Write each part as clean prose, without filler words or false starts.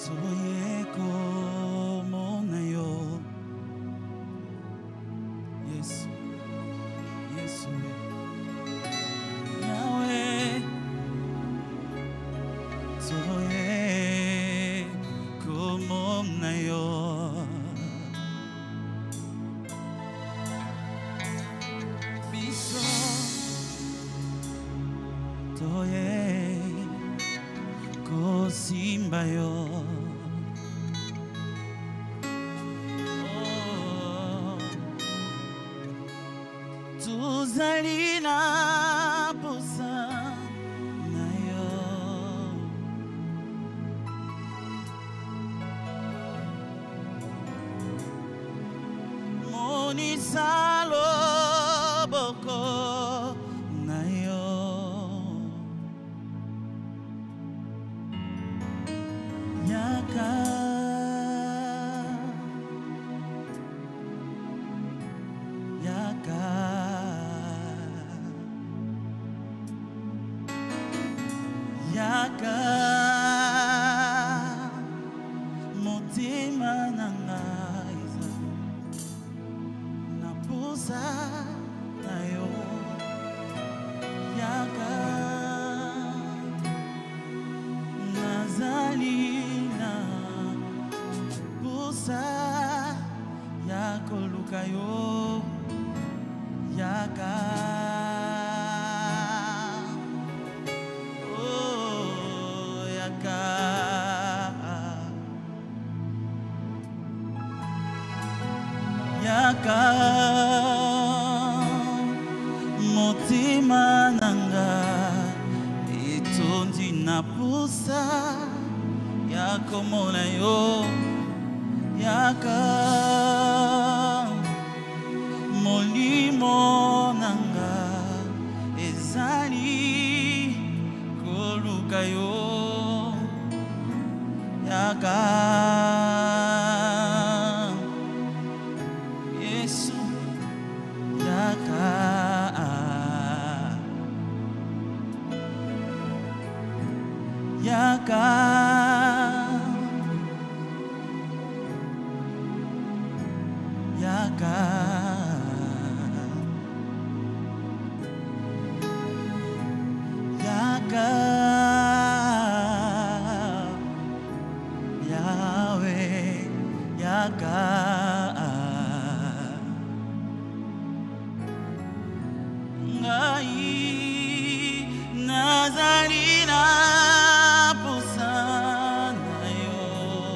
Toye komona yo. Yes. Yes, Yahweh. Toye komona yo. Biso. Toye kosimba yo. Tuzalina posa na yo. Monisa loboko na yo. Yaka Yaka mutima nanga isa napusa na yo. Yaka nazali na pusa yako luka yo. Yaka Yaka motima nanga itondi na pusa yako mona yo. Yaka molimo nanga ezali koluka yo. Yaka Yesu. Yaka Yaka Yaka Yaka Yahweh. Yaka ngai nazali na pusa na yo.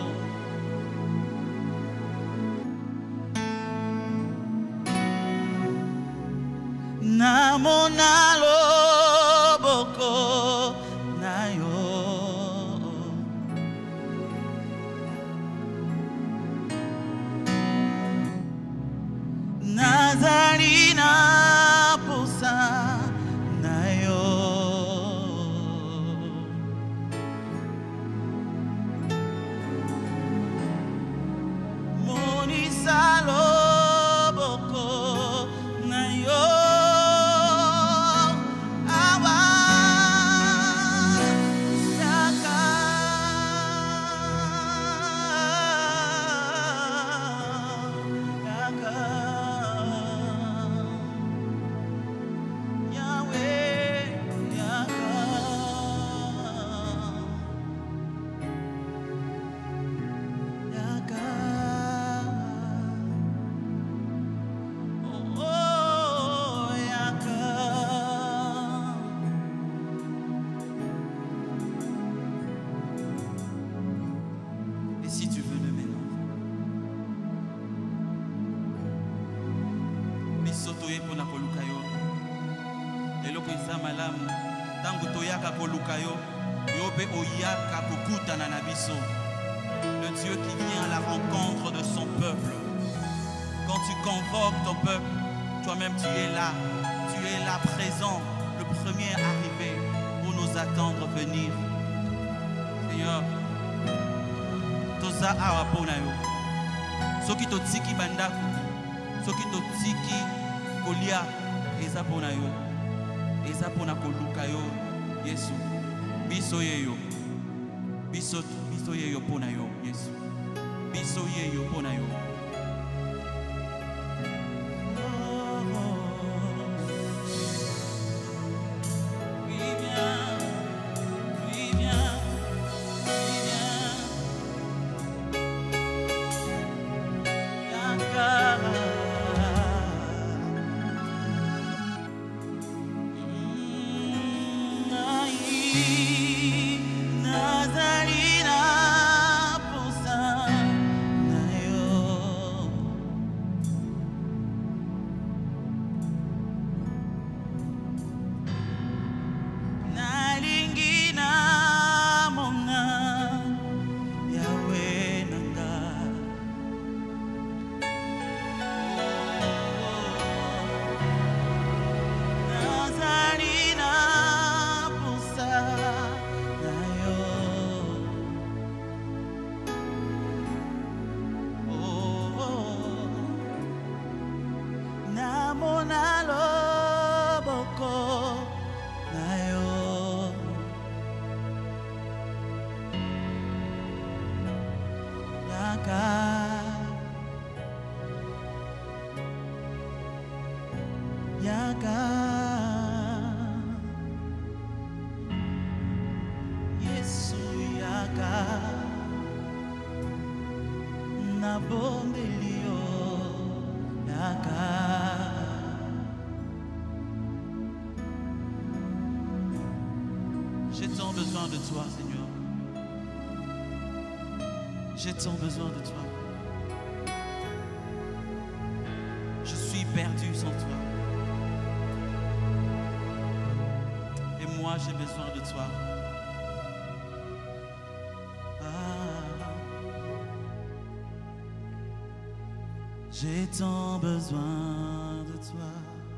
Namona loboko na yo. Nazali na pusa na yo. Monisa loboko na yo. Awa Yaka Yaka Et si tu veux le maintenant, biso toye pona koluka yo. Eloko eza malamu tangu toyaka koluka yo, yo pe oyaka kokutana na biso. Le Dieu qui vient à la rencontre de son peuple. Quand tu convoques ton peuple, toi-même tu es là présent, le premier arrivé pour nous attendre venir. Seigneur, toza awa pona yo. Soki totiki bandaku, soki totiki kolia, eza pona yo. Eza pona koluka yo, Yesu. Biso ye yo. Biso ye yo pona yo, Yesu. Biso ye yo pona yo. J'ai tant besoin de toi, Seigneur. J'ai tant besoin de toi. Je suis perdu sans toi. Et moi, j'ai besoin de toi. J'ai tant besoin de toi.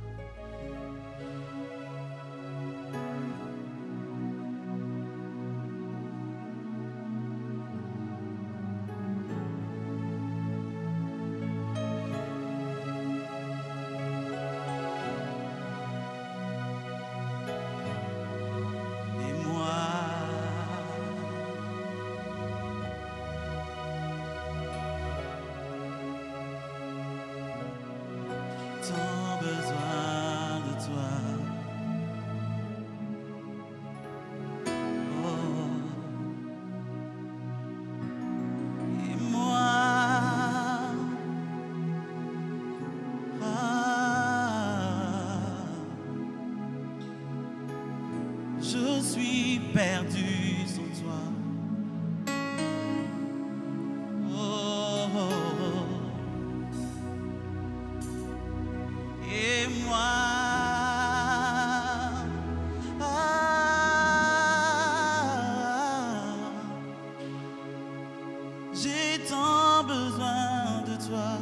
Je suis perdu sans toi. Oh, oh, oh. Et moi, j'ai tant besoin de toi.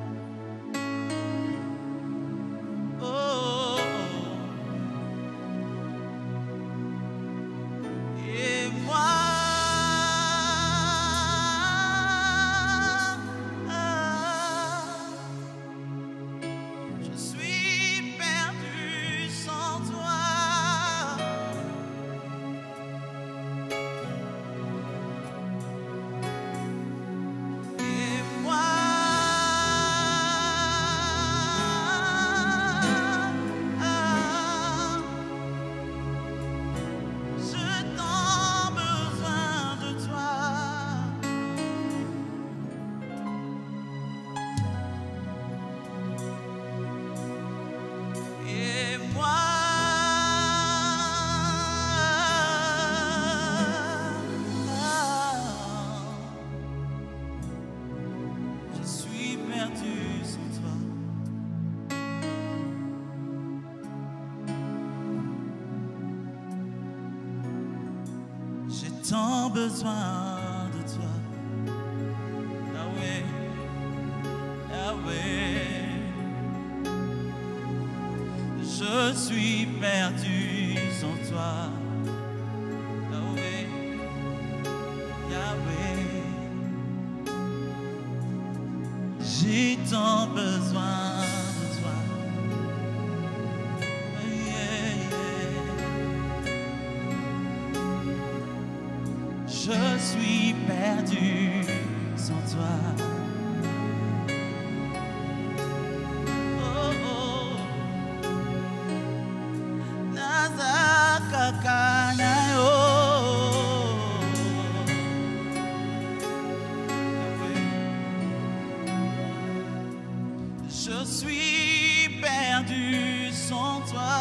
Tant besoin de toi, Yahweh, Yahweh. Je suis perdu sans toi, Yahweh, Yahweh. J'ai tant besoin de toi. Yeah, yeah. Je suis perdu sans toi. Oh, oh. Nazakakanayo. Je suis perdu sans toi.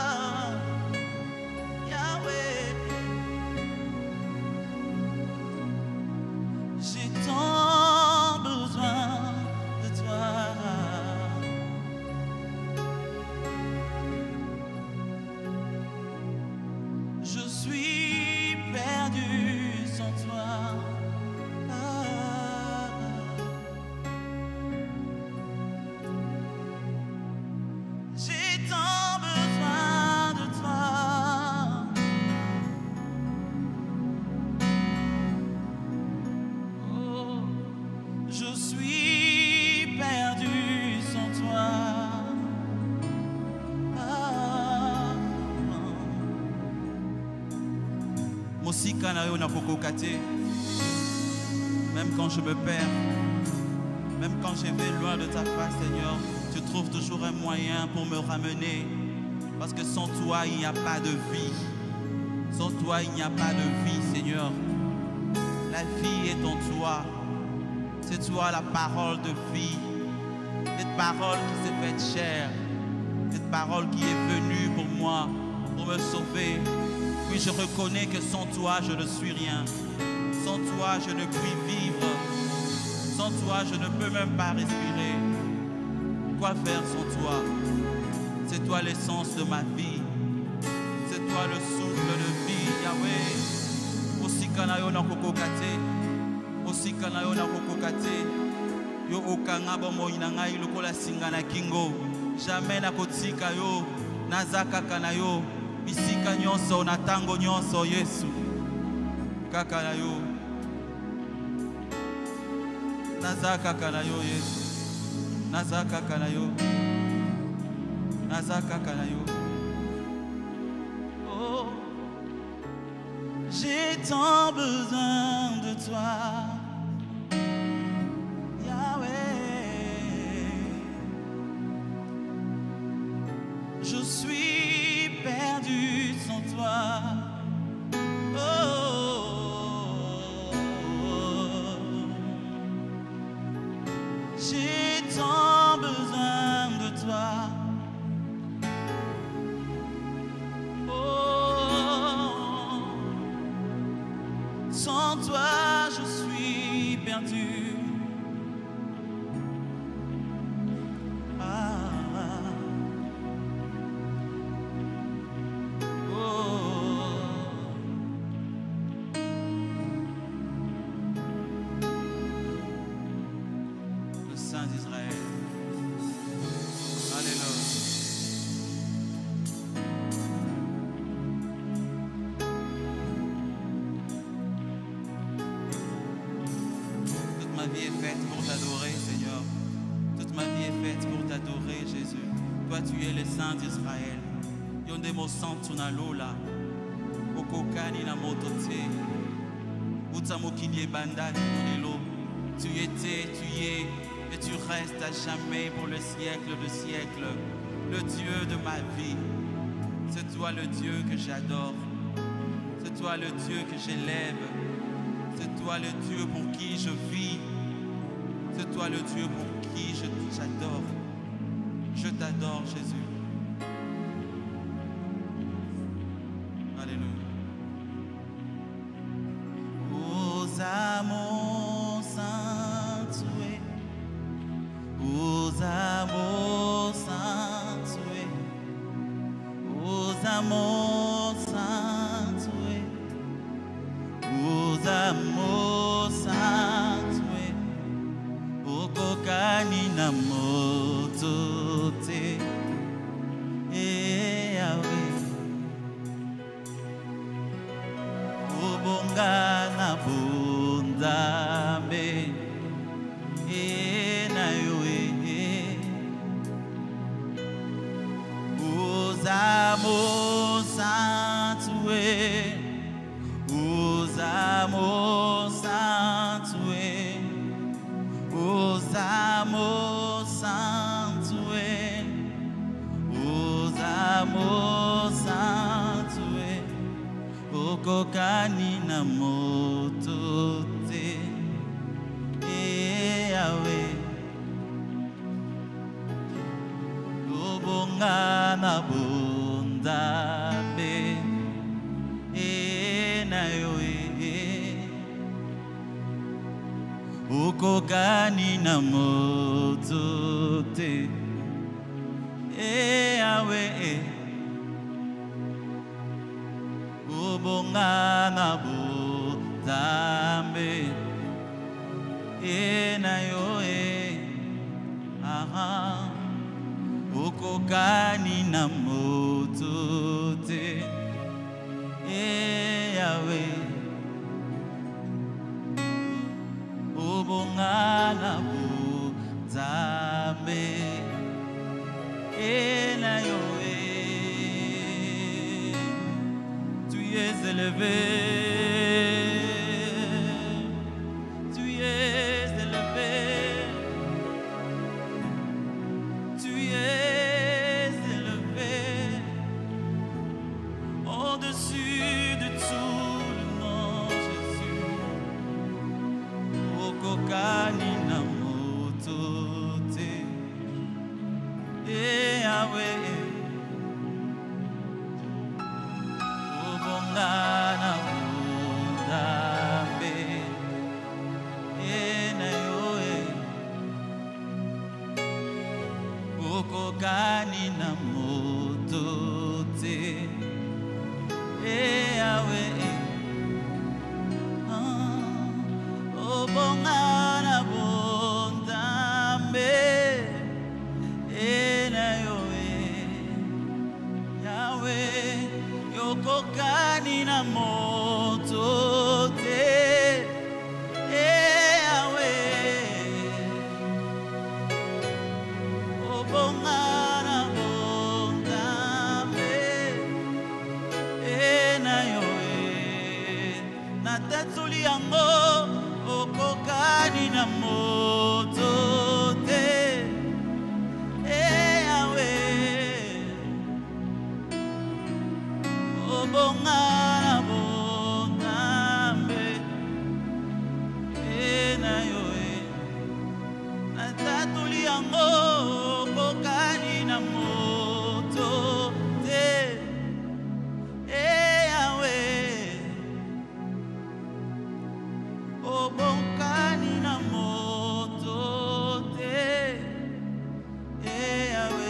Même quand je me perds, même quand je vais loin de ta face, Seigneur, tu trouves toujours un moyen pour me ramener. Parce que sans toi, il n'y a pas de vie. Sans toi, il n'y a pas de vie, Seigneur. La vie est en toi. C'est toi la parole de vie. Cette parole qui s'est faite chair. Cette parole qui est venue pour moi, pour me sauver. Oui, je reconnais que sans toi, je ne suis rien. Sans toi, je ne puis vivre. Sans toi, je ne peux même pas respirer. Quoi faire sans toi? C'est toi l'essence de ma vie. C'est toi le souffle de vie, Yahweh. Aussi kanayo na kokokate. Aussi kanayo na kokokate. Yo okanga bomo inangai lokola singa na kingo. Jamais na kotika yo. Nazaka kanayo. Bisika nyonso na tango nyonso Yesu kaka na yo nazaka kana yo Yesu nazaka kana yo nazaka kana yo. Oh, j'ai tant besoin de toi Yahweh. Je suis perdu sans toi. Oh, j'ai tant besoin de toi. Oh, sans toi je suis perdu. Israël, yonde mo santu na lola, okokani na motote, utamokili banda lelo. Tu étais, tu es et tu restes à jamais pour le siècle de siècles, le Dieu de ma vie. C'est toi le Dieu que j'adore, c'est toi le Dieu que j'élève, c'est toi le Dieu pour qui je vis, c'est toi le Dieu pour qui j'adore. Je t'adore, Jésus. Os amor obonga na bonzambe na yo ukokani na moto te awe obonga na bonzambe na yo ukokani na moto te yawe obonga na bonzambe na yo tu es élevé. Okokani na moto te yawe obonga na bonzambe na yo yawe okokani na moto te yawe obonga na bonzambe na yo na tatsuli yango okokani na moto te yawe obonga na bonzambe na yo na tatsuli yango okokani na moto te yawe obokani na moto te yawe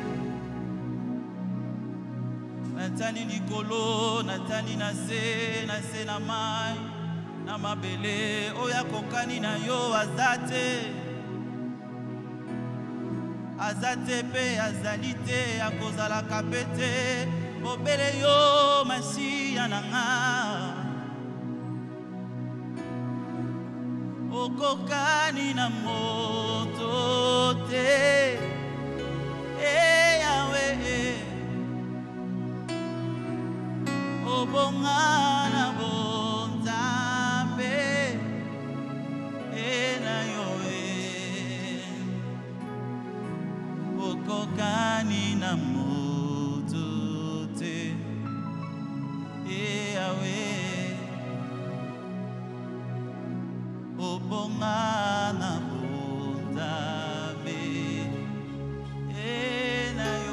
natani likolo natani na se na mai na mabele oya kokani na yo azate azate pe azali te akozalaka pe te obele yo masiya na nga okokani na moto te yawe obonga na bonzambe na yo okokani na moto te yawe obonga na bonzambe na yo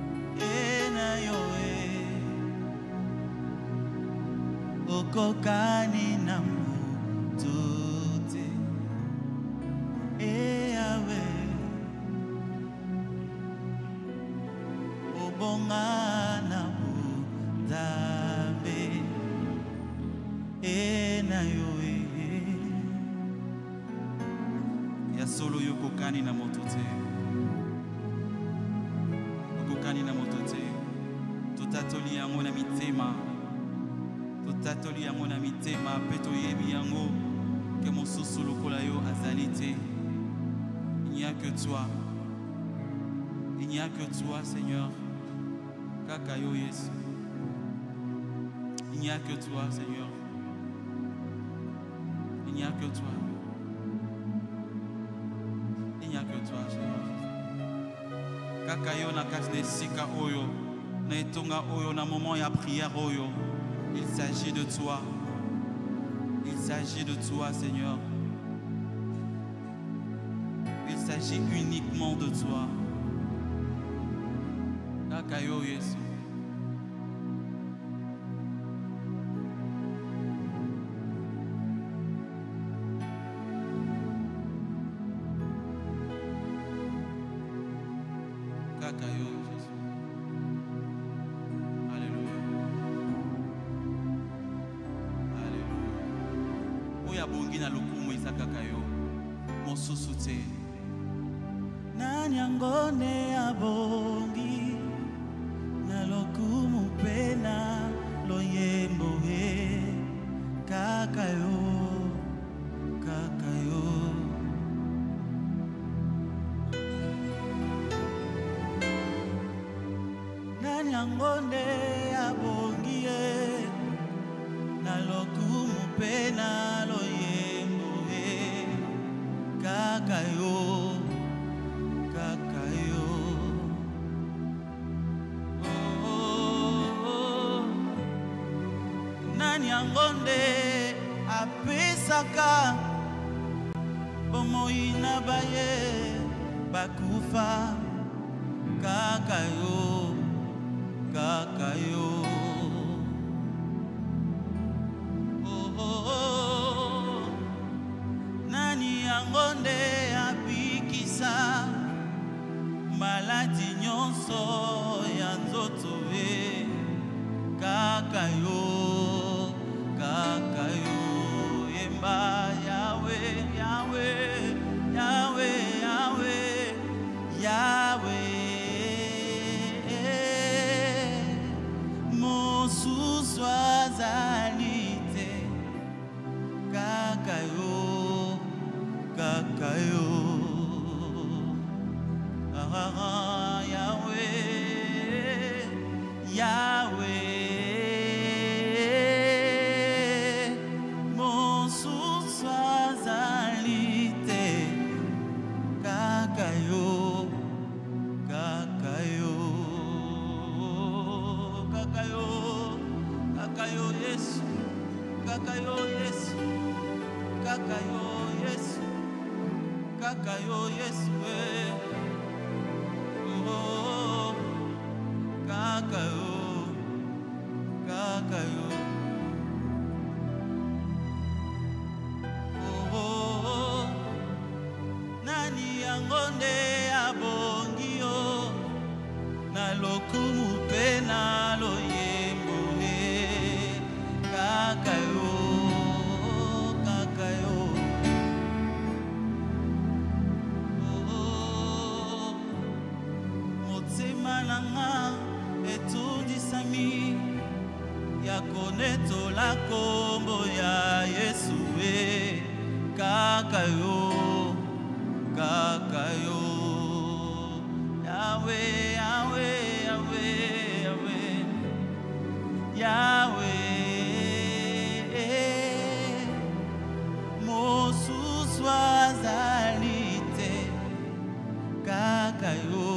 Koka okokani na motote eyawe obonga na budambe enayo ya solo yokokani na motote okokani na motote totatoli yango na mitema totatoli yango na mitema pe toyebi yango ke mosusu lokola yo azali te. Il n'y a que toi, il n'y a que toi Seigneur kaka yo Yesu, il n'y a que toi Seigneur, il n'y a que toi, il n'y a que toi Seigneur kaka yo na kati na esika oyo na etonga oyo na moment ya prière oyo. Il s'agit de toi. Il s'agit de toi, Seigneur. Il s'agit uniquement de toi. Kakayo Yesu. Kakayo Jésus. Bongi na lokumu isakaka yo mosusu te nani angone ya bongi na lokumu pena loyembo he kaka yo nani angone ya bongi na lokumu pena loyembo he kakayo nani angonde apesaka bomoi na baye bakufa kakayo nani angonde abikisa maladi nyonso ya nzoto kakayo yemba Yawe mosusu azali te kakayo Yawe mosusu azali te kakayo Yesu kakayo Yesu nani angonde abongio na lokumu pena loyembo kakayo motema nanga etundisami ya konetola kombo ya Yesu kakayo Yawe mosusu azali te kakayo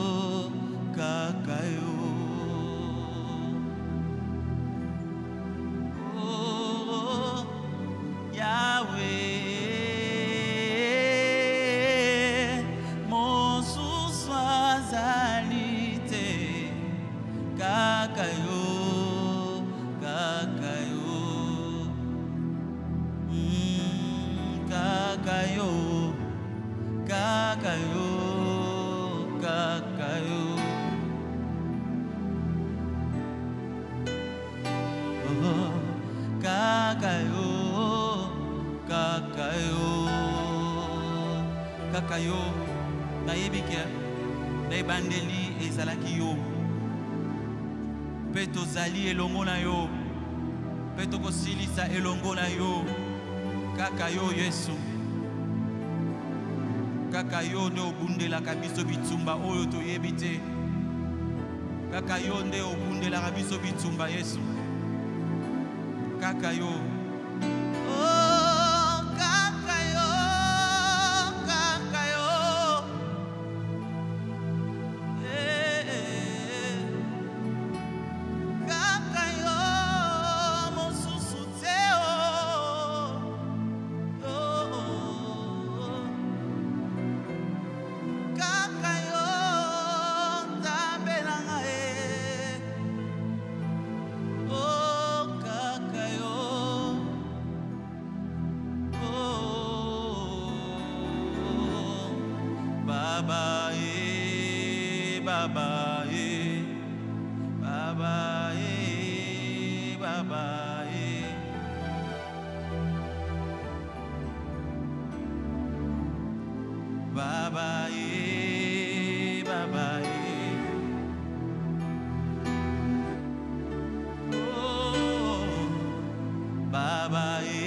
Yawe mosusu azali te kakayo kakayo, kakayo. Oh, kakayo, kakayo, kakayo. Nayebike, naybandeli ezalaki yo. Pe tozali elongo na yo. Pe tokosilisa elongo na yo. Kakayo Yesu. Kakayo nde obundelaka biso bitumba oyo toyebi te. Kakayo nde obundelaka biso bitumba Yesu. Kakayo. Oh, kakayo, kakayo. Kakayo, mosusu te o. Kakayo, tabelanga oh, kakayo. Oh, Baba Baba Baba Baba Baba Baba oh, Baba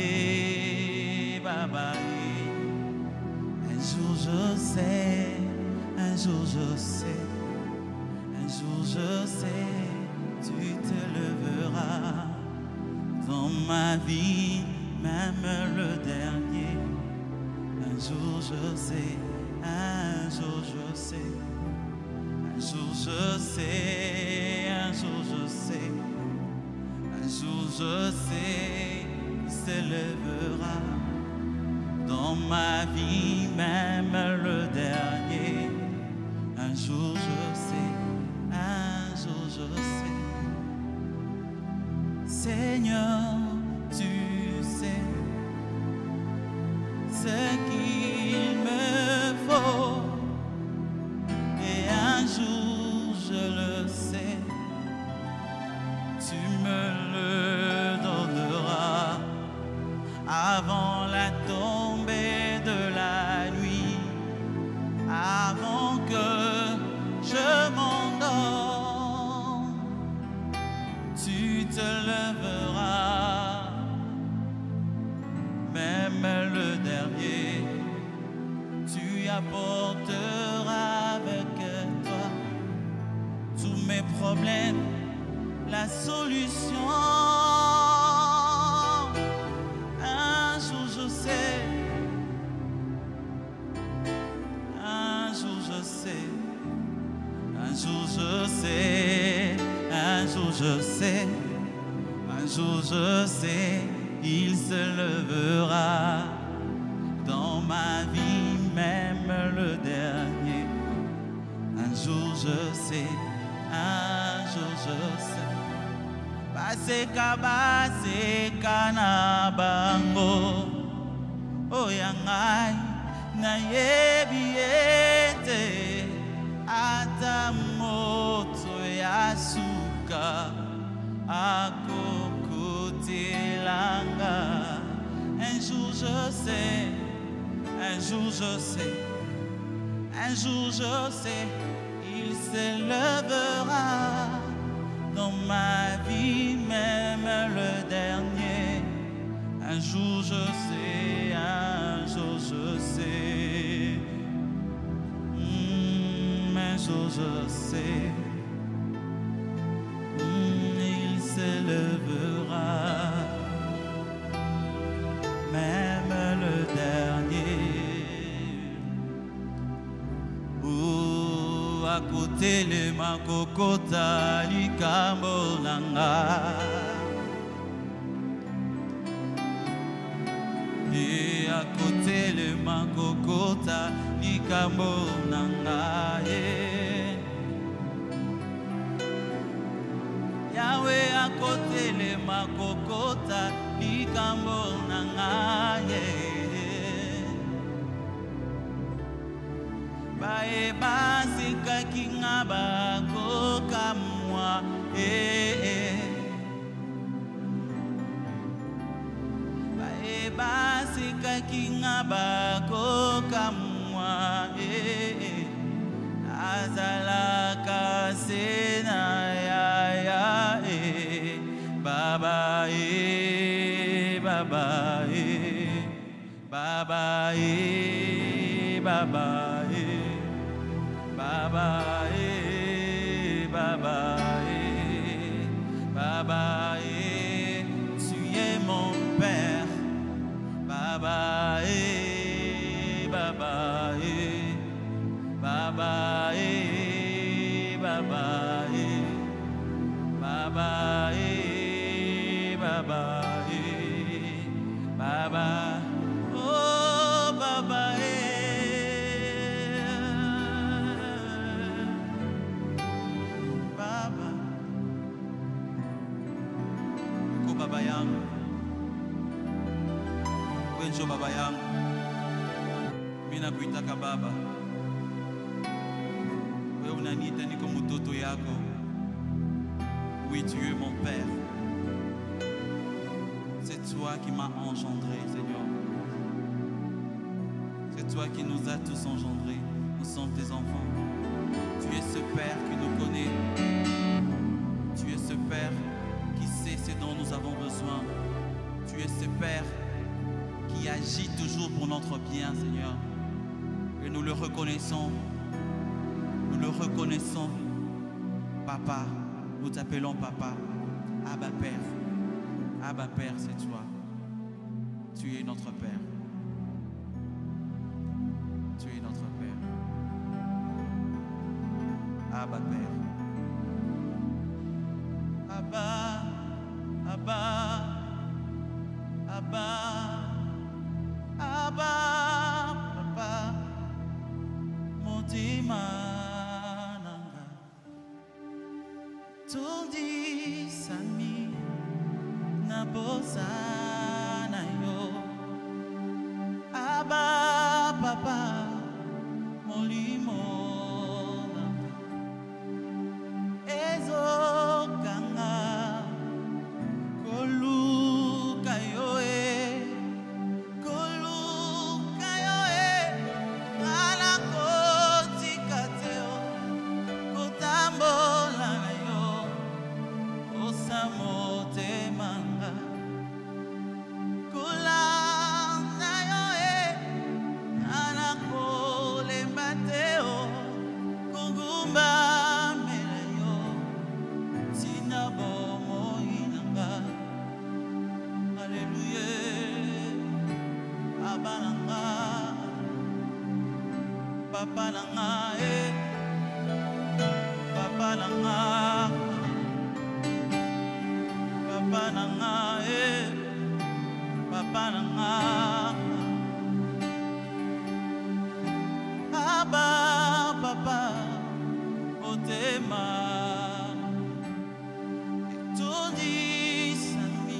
Baba. Un jour je sais, un jour je sais, un jour je sais, tu te leveras dans ma vie, même le dernier. Un jour je sais, un jour je sais, un jour je sais, un jour je sais, un jour je sais, il se lèvera dans ma vie, même le dernier. Un jour je sais, un jour je sais. Seigneur, tu sais ce qu'il me faut. Et un jour je le sais, tu me le donneras avant la tombée de la nuit, avant que je m'endorme. Tu te leveras, même le dernier, tu apporteras avec toi tous mes problèmes, la solution. Un jour je sais, un jour je sais, un jour je sais, un jour je sais, un jour je sais, il se lèvera dans ma vie, même le dernier. Un jour je sais, un jour je sais. Baseka na bango oyangai na yebi ete ata moto ya suka akokotelanga. Un jour je sais, un jour je sais, un jour je sais, il se lèvera dans ma vie, même le dernier. Un jour je sais, un jour je sais, un jour je sais, il se lèvera, même le dernier. À côté le makokota likambo nanga, et à côté le makokota likambo nanga, Yahweh à côté le makokota likambo nanga, baebasika kingaba kokamwa baebasika kingaba kokamwa azalaka sena ya baba baba baba baba baba baba baba tu es mon père baba baba baba baba baba baba baba oh baba baba ko baba yangu wenjo baba yangu mina kuitaka baba wewe unaniita niko mtoto yako. Oui, tu es mon Père. C'est toi qui m'as engendré, Seigneur. C'est toi qui nous as tous engendrés. Nous sommes tes enfants. Tu es ce Père qui nous connaît. Tu es ce Père qui sait ce dont nous avons besoin. Tu es ce Père qui agit toujours pour notre bien, Seigneur. Et nous le reconnaissons. Nous le reconnaissons, Papa. Nous t'appelons Papa. Abba Père. Abba Père, c'est toi. Tu es notre Père. Tu es notre Père. Abba Père. Abba, Abba, Abba, Abba, Papa, Motima. Tundi sami na bosana yo Abba Papa molimo ezo kanga koluka yo ala kotika teo kutambola samote manga kula na yo anakole mateo kugumba mele yo sinabomo inanga Alléluia abananga papa nanga papa nanga Papa nanga Papa nanga Abba Papa Otema Tundi sami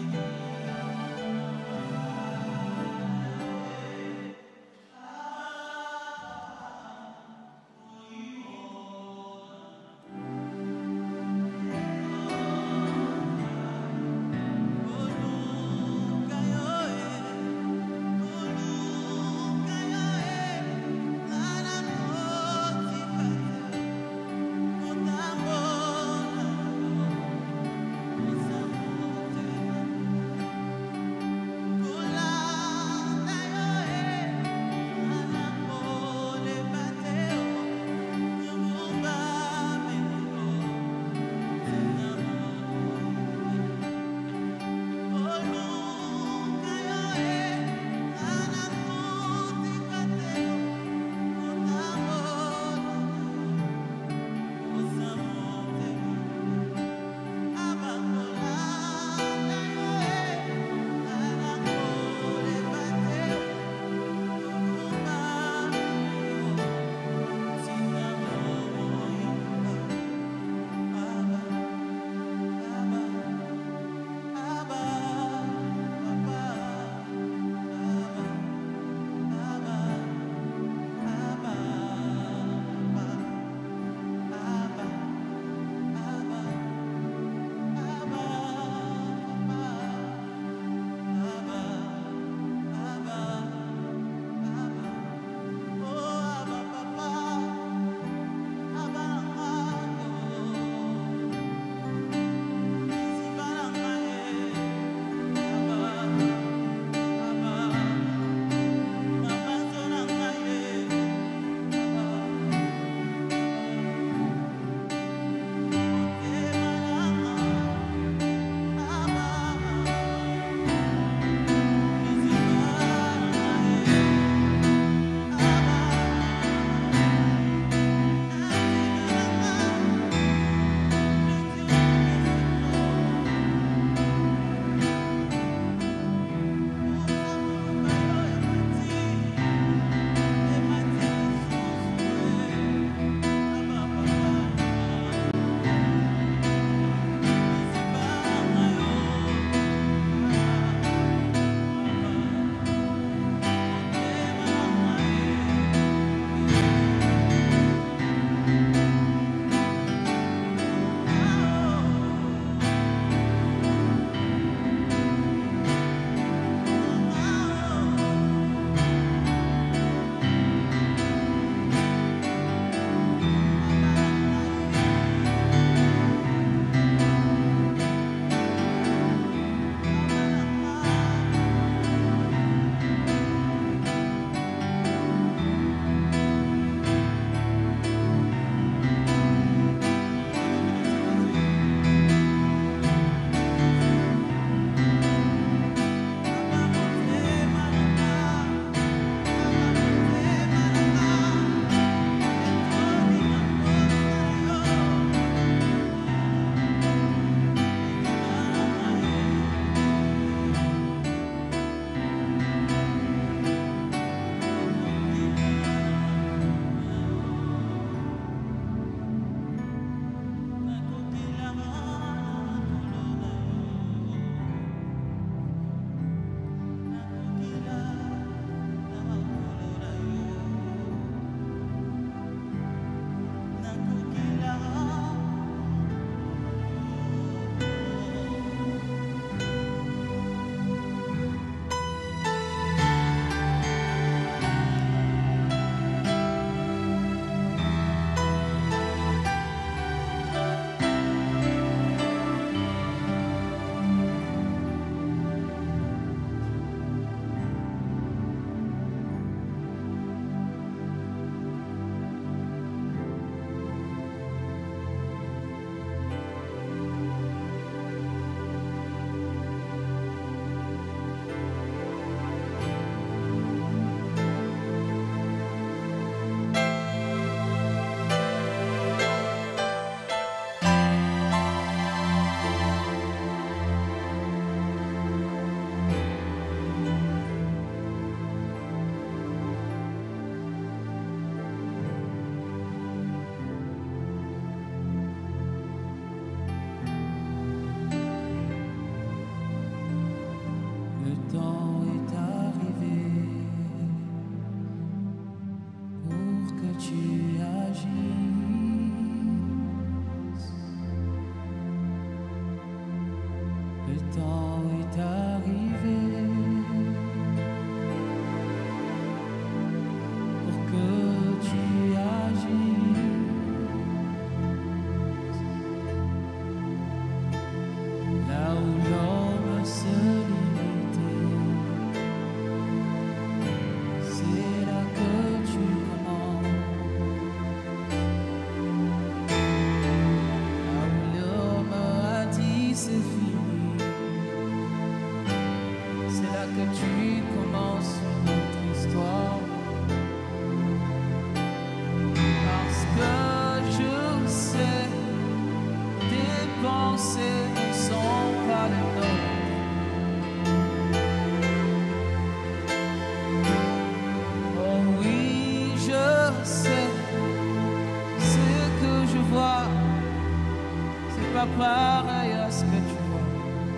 pas pareil à ce que tu vois.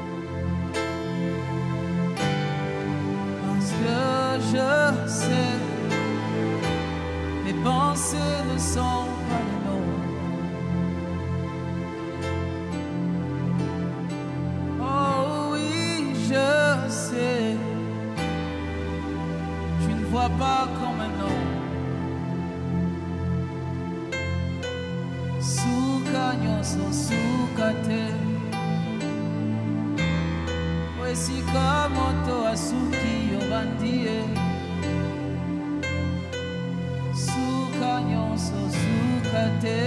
Parce que je sais, mes pensées ne sont pas les nôtres. Oh oui, je sais, tu ne vois pas comme un homme. Nyoso sukate wesika moto asuki yobandie suka nyoso sukate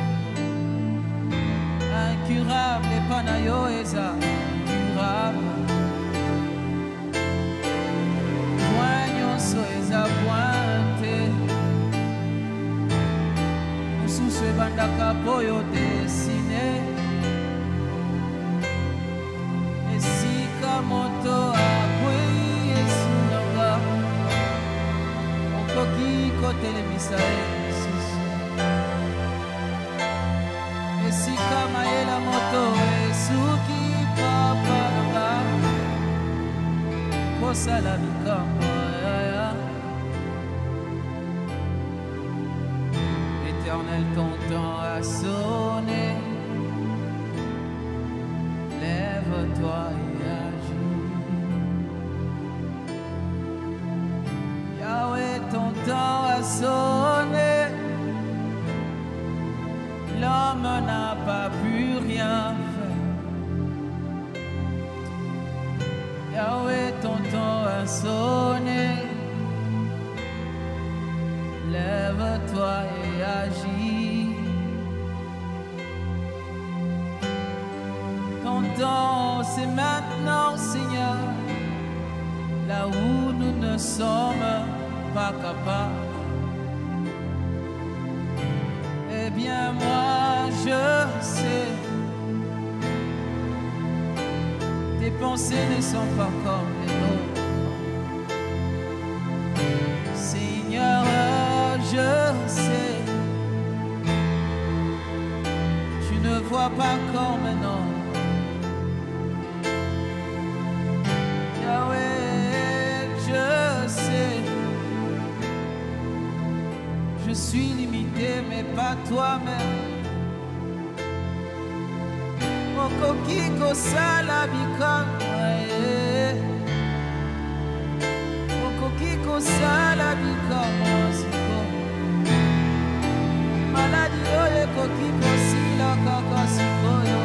incurable epanayo eza incurable point nyoso eza pointe mususu ebandaka poyo desine esika moto akwei esunanga okoki kotelemisa ye lisusu esika mayela moto esuki papa nanga kosala likambo yaya. Éternel, ton temps a sonné. Lève-toi et agis. Yahweh, ton temps a sonné. L'homme n'a pas pu rien faire. Yahweh, ton temps a sonné. Lève-toi et agis. Ton temps, c'est maintenant, Seigneur, là où nous ne sommes pas capables. Eh bien, moi, je sais, tes pensées ne sont pas comme les nôtres. Seigneur, je sais, tu ne vois pas comme un homme. Yahweh, je sais, je suis limité, mais pas toi-même. Okoki kosala bikamwa, okoki kosala bikamwa siko. Maladi oyo ekoki kosila kaka sikoyo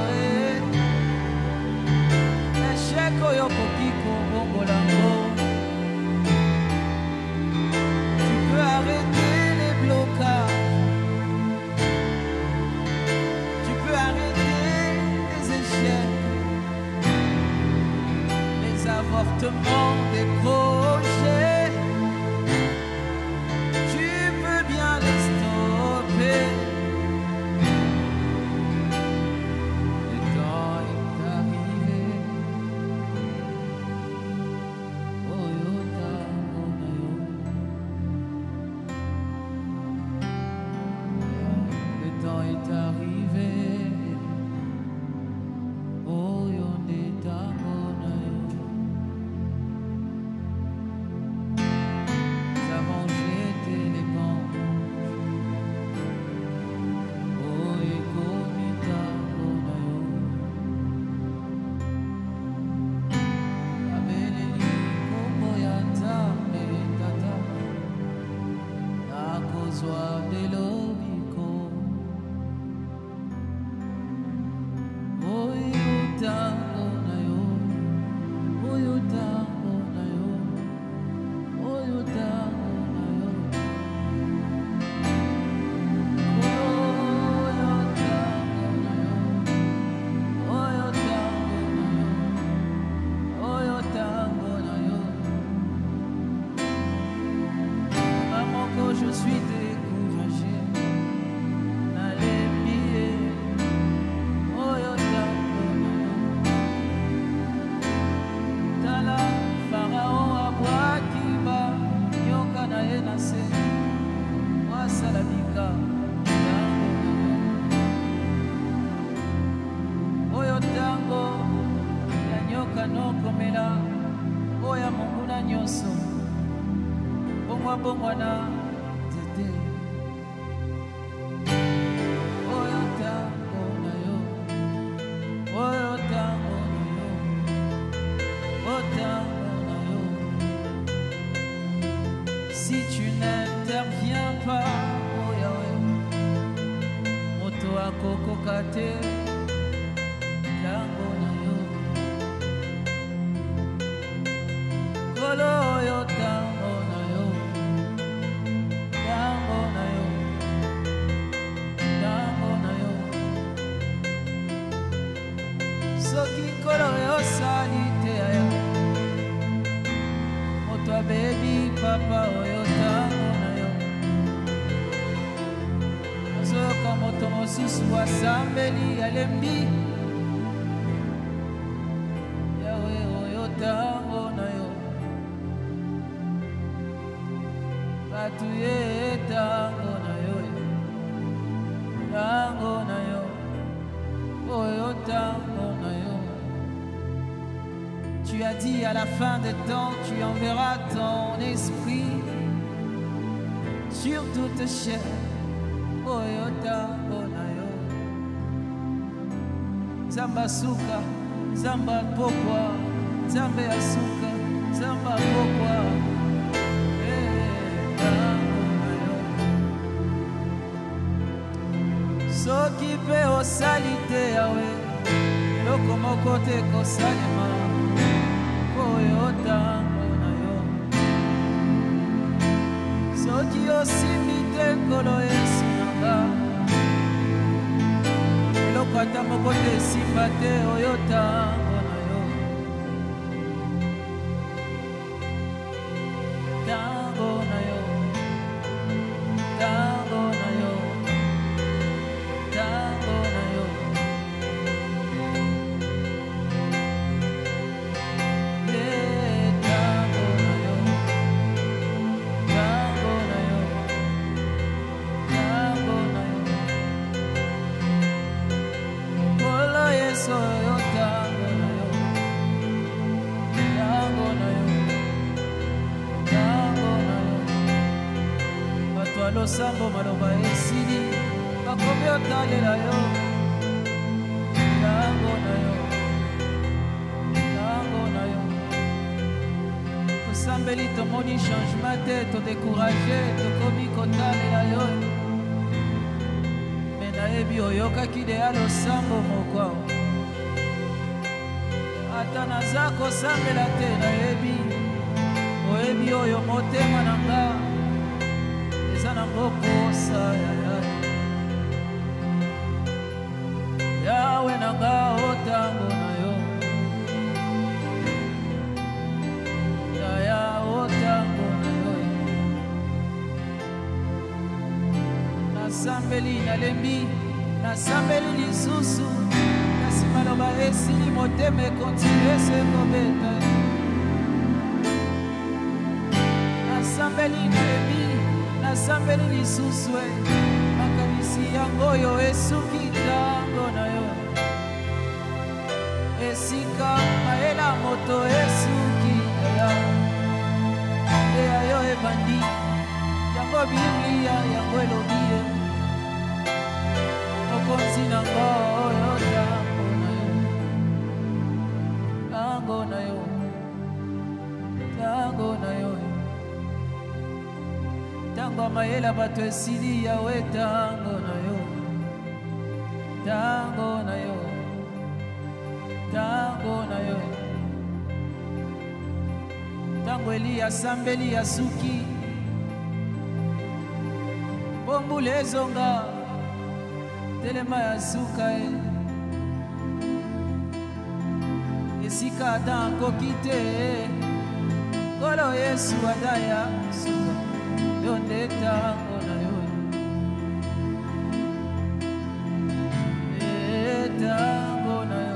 eshek oyo okoki kobongola ngo. Tu peux arrêter les blocages, tu peux arrêter les échecs, les avortements des projets. Tu peux bien les stopper. Le temps est arrivé. Oh yota monayo. Le temps est arrivé. Oh yota monayo. Nous avons jeté l'éponge. Oh ekomita monayo. Abeleli kombo ya Nzambe tata. Nakozwa delobiko. Oyo tango na yo, oyo tango na yo, oyo tango na yo, oyo tango na yo, oyo tango na yo, oyo tango na yo. Maman, quand je suis découragé, nalembi oyo tango na yo. Tala Pharaon abwaki banyoka na ye na se wasala bikamwa tango na yo. bongwa bongwa na nzete oyo ntango na yo oyo ntango na yo oyo ntango na yo. Si tu n'interviens pas oh Yahweh moto akokoka te ntango na yo kolo oyo ntango na yo ntango na yo ntango na yo. Soki nkolo osali te aya moto abebi papa oyo ntango na yo azoyoka moto mosusu asambeli alembi Yawe oyo ntango na yo batu ye ntango na yo ntango na yo oyo ntango na yo. Tu as dit à la fin des temps, tu enverras ton esprit sur toute chair. Oyo ntango na yo. Zamba suka, zamba pokwa, zambe asuka, zamba pokwa. Ntango na yo. Soki pe osali te Yawe, eloko moko te kosalema. Oyo ntango na yo. Soki osimbi te nkolo Yesu nanga eloko ata moko te esimba te oyo ntango na yo. Ntango na yo ntango na yo ntango na yo. Losambo maloba esili bakomi otalela yo ntango na yo ntango na yo. Tosambeli tomoni changement te todécourage tokomi kotalela yo me nayebi oyokaki deya losambo moko ata naza kosambela te nayebi oyebi oyo motema na nga sana ngokosa Yawe nanga otango na yo ya otango na yo. Nasambeli nalembi nasambeli lisusu kasi maloba esili motema ekontinue se kobeta. Nasambeli nalembi nasambeli lisusu makanisi yango oyo esuki ntango na yo. Esika mayela moto esuki eya yo ebandi yango biblia yango elobi ye okonzi nango oyo ntango na yo ntango na yo ntango na yo. Ntango mayela bato esili Yawe ntango na yo ntango na yo ntango na yo. Ntango Eliya asambeli asuki bombula ezonga telema ya suka esika ata akoki te nkolo Yesu ata ya suka yo nde ntango na yo ntango na yo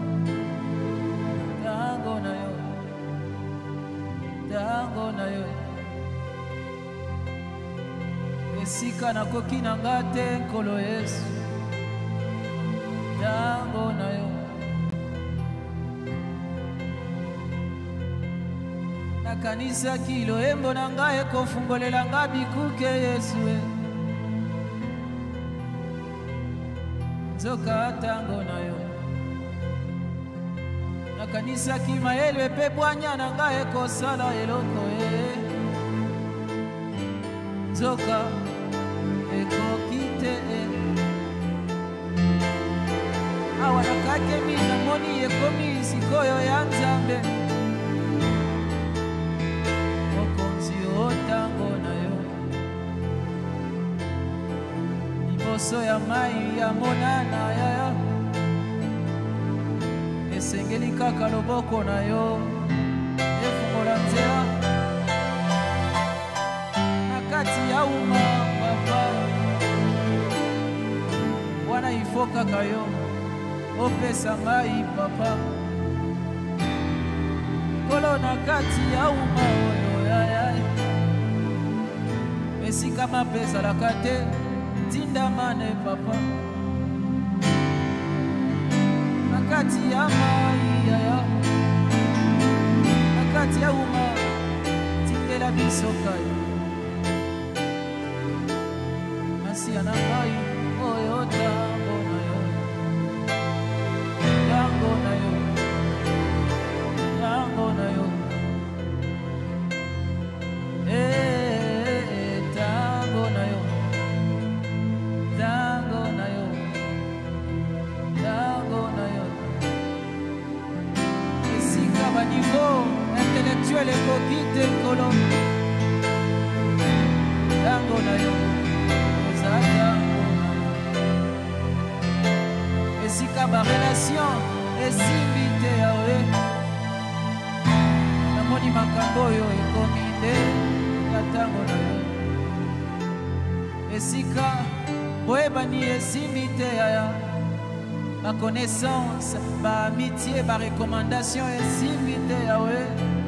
ntango na yo ntango na yo. Esika nakoki na nga te nkolo Yesu ntango na yo. nakanisaki loyembo na ngai ekofungolela nga bikuke Yesu nzoka ntango na yo nakanisaki mayele mpe bwanya na ngai ekosala eloko nzoka ekoki te awa nakakemi namoni ekomi sikoyo ya Nzambe mokonzi o ntango na yo liboso ya mai ya monana yaya esengeli kaka loboko na yo efungola nzela na kati ya uma papa wana ifo kaka yo opesa ngai papa kolo na kati ya uma oyo yaya esika mabe ezalaka te tindamane papa na kati ya mai yaya na kati ya uma tingela biso kai masiya na ngai oyo ntango na yo ntango na yo ntango na yo ntango na yo ntango na yo ntango na yo esika baniveau intellectuel ekoki te nkolo ntango na yo eza ntango na yo esika barelation esimbi te yawe namoni makambo oyo ekomi nde ya ntango na yo esika boyebani esimbi te yaya baconnaissance baamitié barecommandation esimbi te yawe